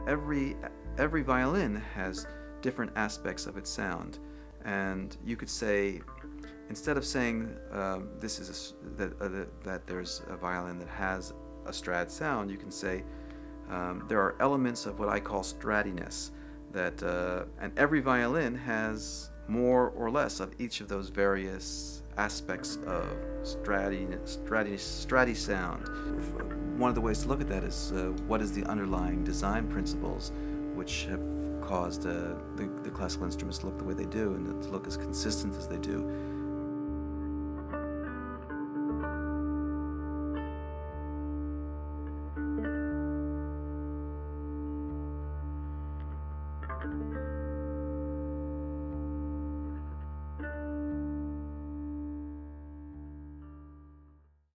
every violin has different aspects of its sound, and you could say, instead of saying that there's a violin that has a Strad sound, you can say there are elements of what I call stradiness, and every violin has more or less of each of those various aspects of strati sound. One of the ways to look at that is what is the underlying design principles which have caused the classical instruments to look the way they do and to look as consistent as they do.